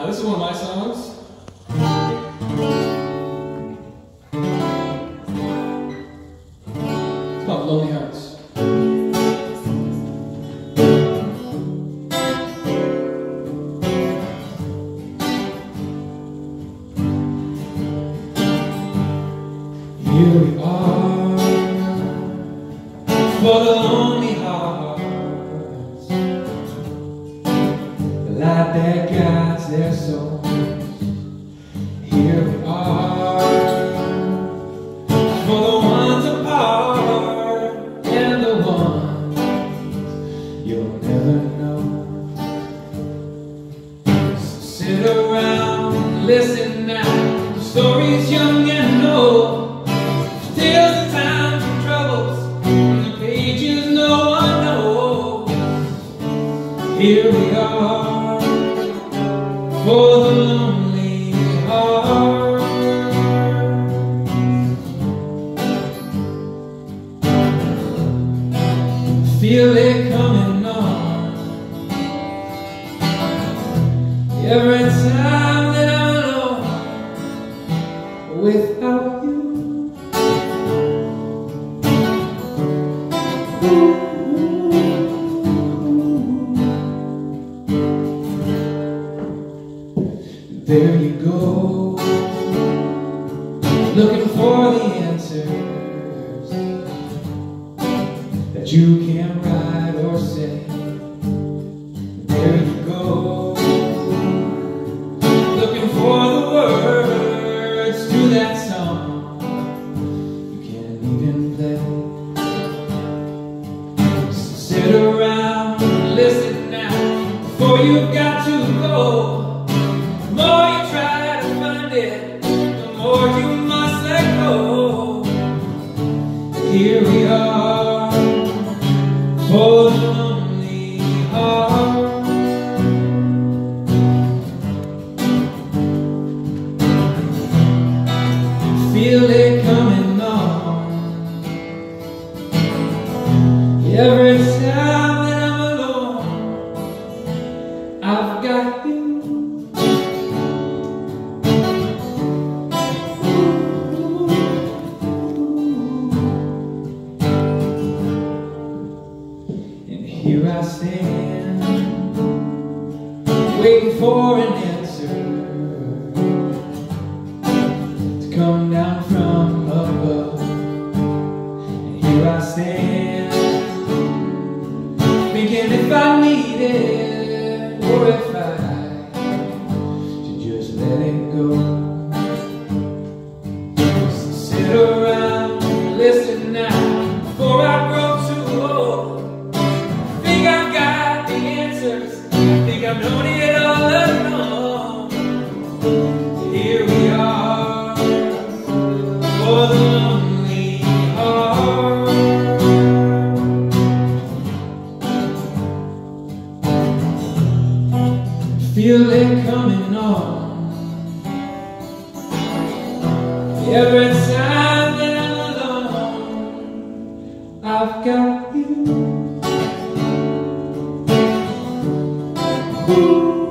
This is one of my songs. It's called Lonely Hearts. Here we are for the lonely hearts, the light that guides their souls. Here we are for the ones apart and the ones you'll never know. So sit around and listen now to stories young and old. Tales of times and troubles, in the pages no one knows. Here we are for the lonely heart. Feel it coming on every time that I'm alone without you. There you go, looking for the answers that you can't write or say. There you go, looking for the words to that song you can't even play. So sit around and listen now before you've got to go. The more you try to find it, the more you must let go. Here we are for the lonely heart. Feel it coming on every time that I'm alone. I've got you. Here I stand, waiting for an answer to come down from above. And here I stand, thinking if I need it or if I should just let it go. So sit around and listen now before I grow too old. I've known it all along. Here we are for the lonely heart. Feel it coming on every time that I'm alone. I've got you. Ooh.